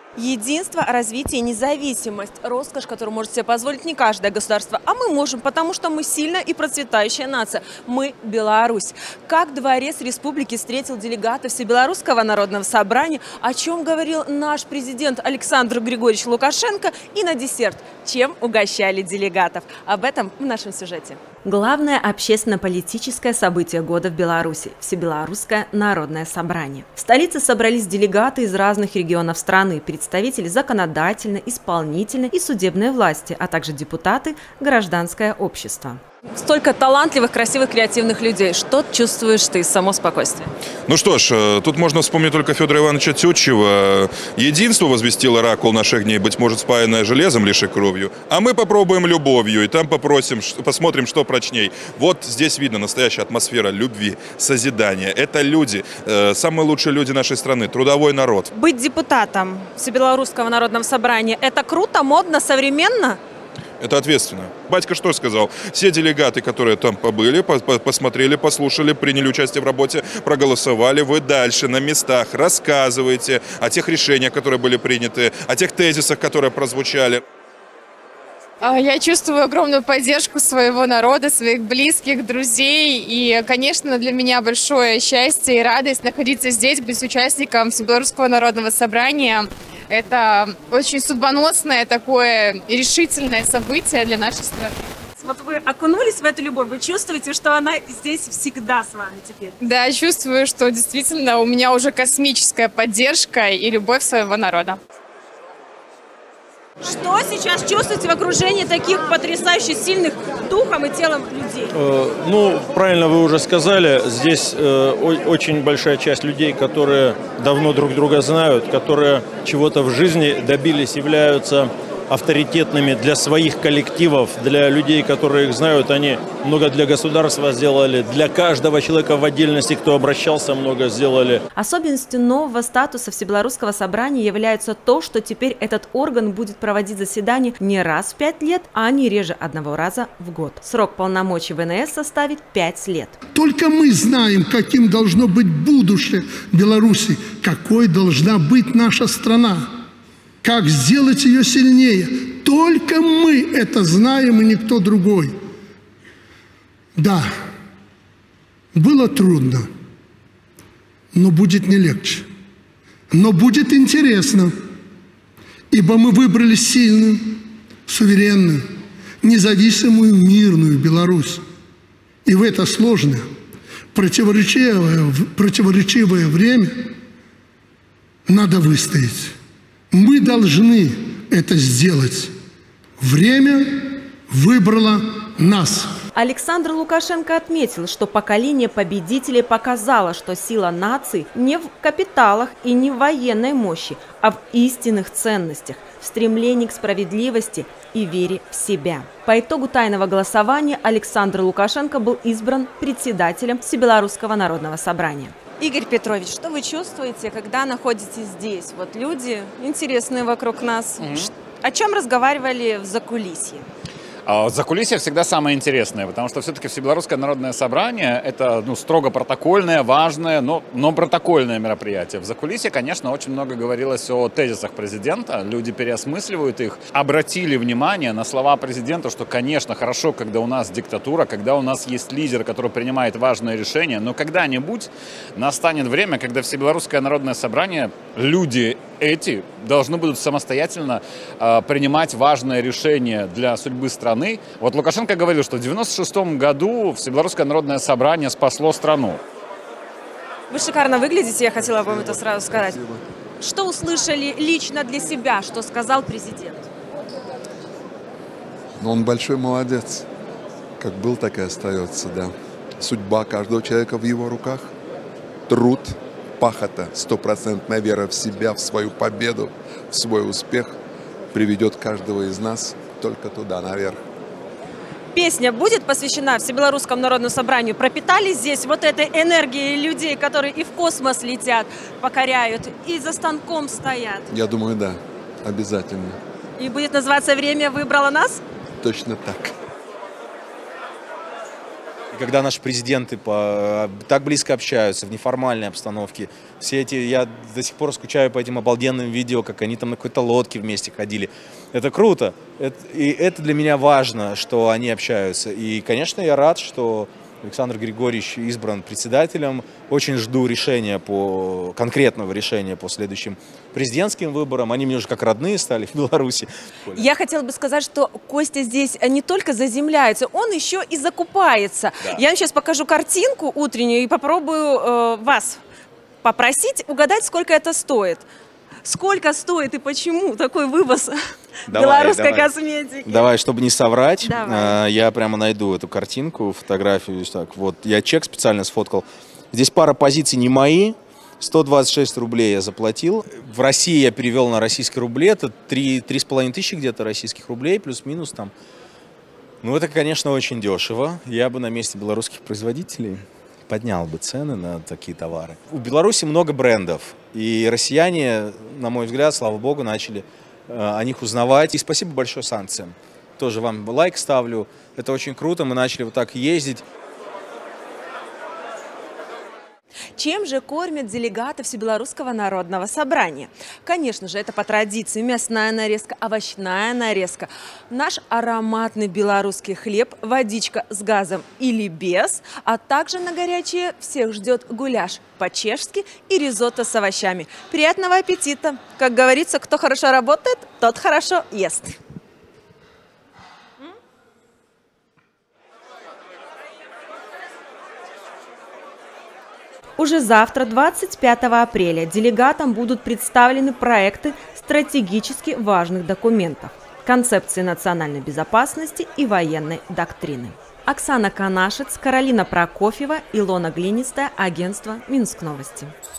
Единство, развитие, независимость – роскошь, которую может себе позволить не каждое государство. А мы можем, потому что мы сильная и процветающая нация. Мы – Беларусь. Как Дворец Республики встретил делегатов Всебелорусского народного собрания, о чем говорил наш президент Александр Григорьевич Лукашенко, и на десерт, чем угощали делегатов. Об этом в нашем сюжете. Главное общественно-политическое событие года в Беларуси – Всебелорусское народное собрание. В столице собрались делегаты из разных регионов страны, представители законодательной, исполнительной и судебной власти, а также депутаты, гражданское общество. Столько талантливых, красивых, креативных людей. Что чувствуешь ты, само спокойствие? Ну что ж, тут можно вспомнить только Федора Ивановича Тютчева. Единство возвестил оракул наших дней, быть может, спаянное железом, лишь и кровью. А мы попробуем любовью, и там посмотрим, что прочней. Вот здесь видно настоящая атмосфера любви, созидания. Это люди, самые лучшие люди нашей страны, трудовой народ. Быть депутатом Всебелорусского народного собрания – это круто, модно, современно? Это ответственно. Батька что сказал? Все делегаты, которые там побыли, посмотрели, послушали, приняли участие в работе, проголосовали, вы дальше на местах рассказываете о тех решениях, которые были приняты, о тех тезисах, которые прозвучали. Я чувствую огромную поддержку своего народа, своих близких, друзей. И, конечно, для меня большое счастье и радость находиться здесь, быть участником Всебелорусского народного собрания. Это очень судьбоносное, такое решительное событие для нашей страны. Вот вы окунулись в эту любовь, вы чувствуете, что она здесь всегда с вами теперь? Да, чувствую, что действительно у меня уже космическая поддержка и любовь своего народа. Что сейчас чувствуете в окружении таких потрясающе сильных духом и телом людей? Ну, правильно вы уже сказали, здесь очень большая часть людей, которые давно друг друга знают, которые чего-то в жизни добились, являются авторитетными для своих коллективов, для людей, которые их знают. Они много для государства сделали, для каждого человека в отдельности, кто обращался, много сделали. Особенностью нового статуса Всебелорусского собрания является то, что теперь этот орган будет проводить заседания не раз в 5 лет, а не реже одного раза в год. Срок полномочий ВНС составит 5 лет. Только мы знаем, каким должно быть будущее Беларуси, какой должна быть наша страна. Как сделать ее сильнее? Только мы это знаем и никто другой. Да, было трудно, но будет не легче. Но будет интересно, ибо мы выбрали сильную, суверенную, независимую, мирную Беларусь. И в это сложное, противоречивое время надо выстоять. Мы должны это сделать. Время выбрало нас. Александр Лукашенко отметил, что поколение победителей показало, что сила нации не в капиталах и не в военной мощи, а в истинных ценностях, в стремлении к справедливости и вере в себя. По итогу тайного голосования Александр Лукашенко был избран председателем Всебелорусского народного собрания. Игорь Петрович, что вы чувствуете, когда находитесь здесь? Вот люди интересные вокруг нас. О чем разговаривали в закулисье? Закулисье всегда самое интересное, потому что все-таки Всебелорусское народное собрание – это строго протокольное, важное, но протокольное мероприятие. В закулисье, конечно, очень много говорилось о тезисах президента, люди переосмысливают их, обратили внимание на слова президента, что, конечно, хорошо, когда у нас диктатура, когда у нас есть лидер, который принимает важные решения, но когда-нибудь настанет время, когда Всебелорусское народное собрание, люди эти должны будут самостоятельно принимать важные решения для судьбы страны. Вот Лукашенко говорил, что в 1996 году Всебелорусское народное собрание спасло страну. Вы шикарно выглядите, я хотела вам это сразу сказать. Что услышали лично для себя, что сказал президент? Но он большой молодец. Как был, так и остается, да. Судьба каждого человека в его руках. Труд, пахота, стопроцентная вера в себя, в свою победу, в свой успех приведет каждого из нас только туда, наверх. Песня будет посвящена Всебелорусскому народному собранию? Пропитали здесь вот этой энергией людей, которые и в космос летят, покоряют, и за станком стоят? Я думаю, да, обязательно. И будет называться «Время выбрало нас»? Точно так. когда наши президенты так близко общаются в неформальной обстановке. Все эти, я до сих пор скучаю по этим обалденным видео, как они там на какой-то лодке вместе ходили. Это круто. И это для меня важно, что они общаются. И, конечно, я рад, что Александр Григорьевич избран председателем. Очень жду конкретного решения по следующим президентским выборам. Они мне уже как родные стали в Беларуси. Я хотела бы сказать, что Костя здесь не только заземляется, он еще и закупается. Да. Я вам сейчас покажу картинку утреннюю и попробую вас попросить угадать, сколько это стоит. Сколько стоит и почему такой вывоз белорусской косметики? Давай, чтобы не соврать, я прямо найду эту картинку, фотографию. Так, вот, я чек специально сфоткал. Здесь пара позиций не мои. 126 рублей я заплатил. В России я перевел на российские рубли. Это 3,5 тысячи где-то российских рублей, плюс-минус там. Ну, это, конечно, очень дешево. Я бы на месте белорусских производителей поднял бы цены на такие товары. У Беларуси много брендов, и россияне, на мой взгляд, слава богу, начали о них узнавать. И спасибо большое санкциям. Тоже вам лайк ставлю. Это очень круто, мы начали вот так ездить. Чем же кормят делегаты Всебелорусского народного собрания? Конечно же, это по традиции мясная нарезка, овощная нарезка, наш ароматный белорусский хлеб, водичка с газом или без, а также на горячее всех ждет гуляш по-чешски и ризотто с овощами. Приятного аппетита! Как говорится, кто хорошо работает, тот хорошо ест. Уже завтра, 25 апреля, делегатам будут представлены проекты стратегически важных документов, концепции национальной безопасности и военной доктрины. Оксана Канашец, Каролина Прокофьева, Илона Глинистая, агентство Минск Новости.